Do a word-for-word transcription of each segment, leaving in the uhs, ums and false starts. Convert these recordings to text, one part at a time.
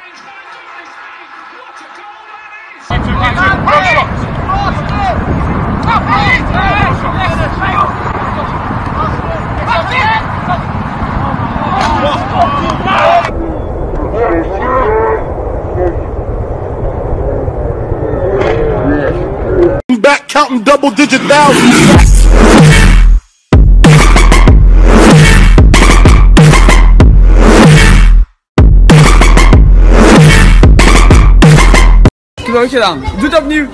Back counting double digit thousands. Klootje dan, doe het opnieuw.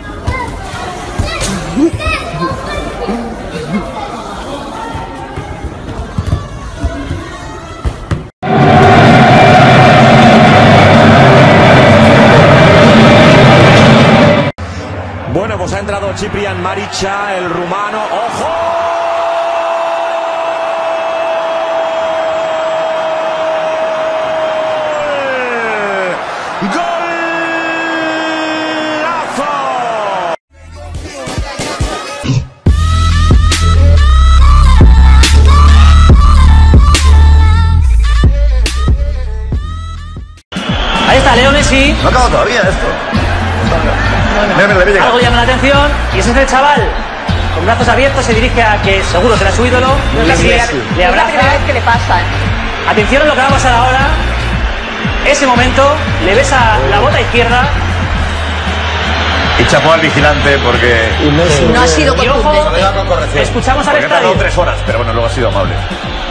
Bueno, pues ha entrado Ciprian Marica, el rumano. ¡Ojo! Ahí está Leo Messi. No acaba todavía esto. Mira, mira, mira. Algo llama la atención y ese es el chaval. Con brazos abiertos se dirige a que seguro será su ídolo. No es la primera, le no es la abraza. primera vez que le pasa. Atención a lo que va a pasar ahora. Ese momento le besa la bota izquierda. Y chapó al vigilante porque... No ha sido Y ojo, contundente. escuchamos al Porque ha tardado estadio. tres horas, pero bueno, luego ha sido amable.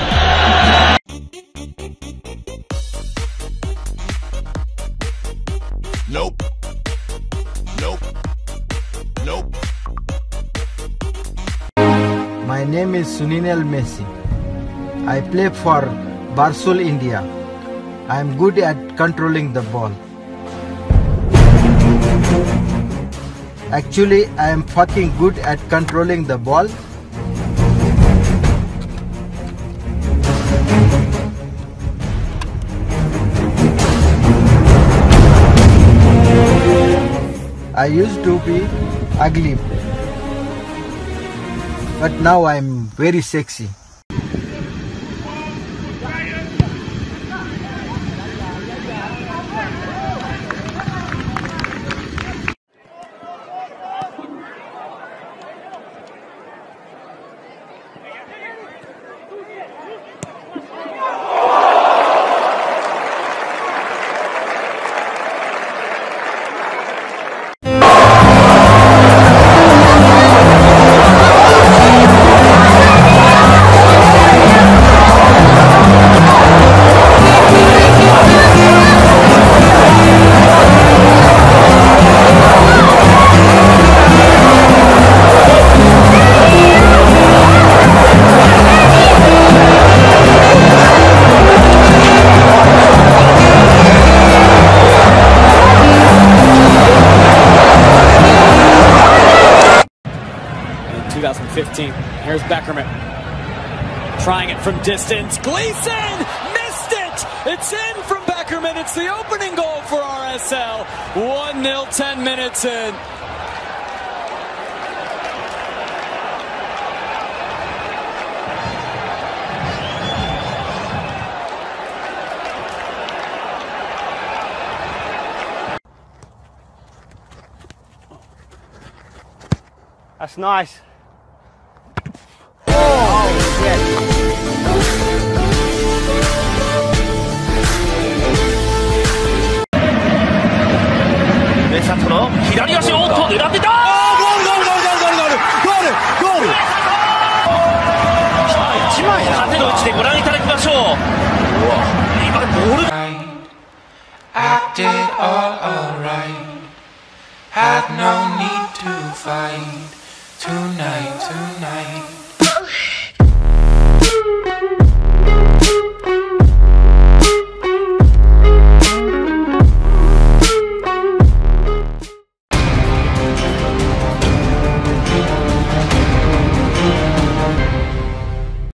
Nope. Nope. Nope. My name is Sunil Messi. I play for Barsul, India. I am good at controlling the ball. Actually, I am fucking good at controlling the ball. I used to be ugly, but now I am very sexy. twenty fifteen. Here's Beckerman. Trying it from distance. Gleason missed it! It's in from Beckerman. It's the opening goal for R S L. one nil, ten minutes in. That's nice. 왼사투로 左足をおっと狙ってた。一枚縦の位置でご覧いただきましょう。今ボール。 Acted all alright. Had no need to fight tonight, tonight.